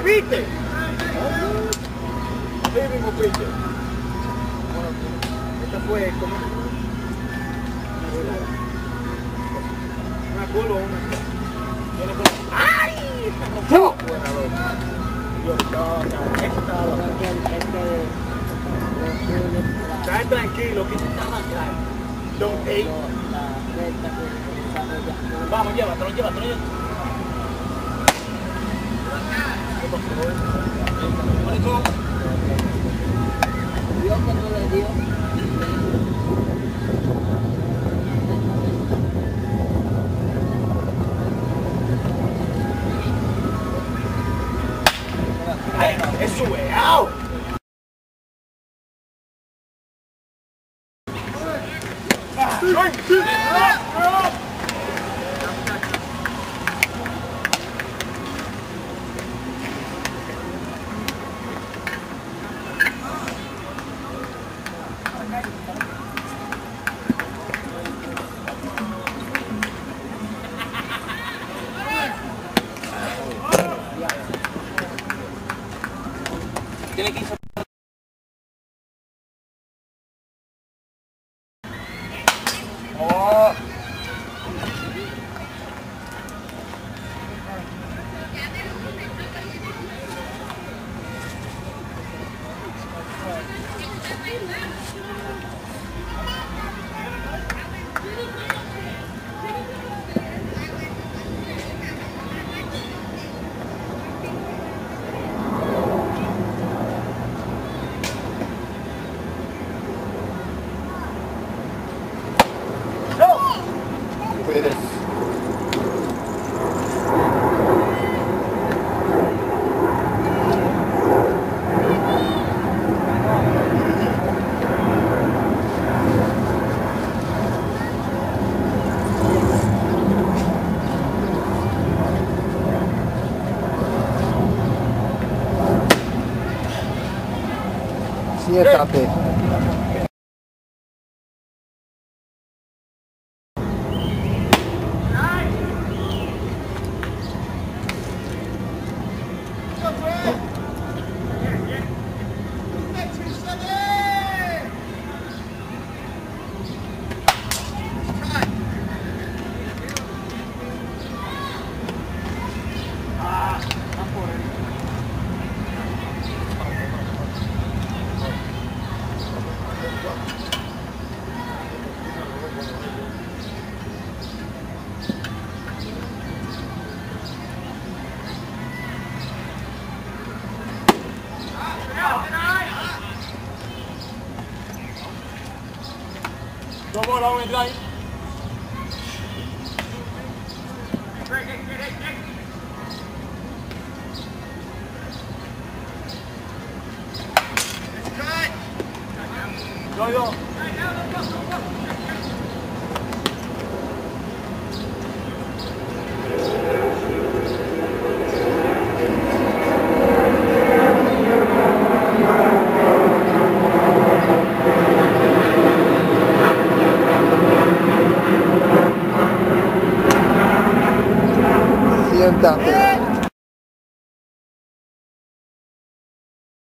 ¿viste? Sí, mismo pitcher. Bueno, esto fue como una bola o una. ¡Ay! ¡No! Buena loca. Dios, está tranquilo, que se está más claro. Don't hate. Vamos, llévatelo. Dios cuando le dio. ¡Es sueao! Tiene que ir. Oh. Puedes. Siéntate. Dos bolas, un drive. Yo.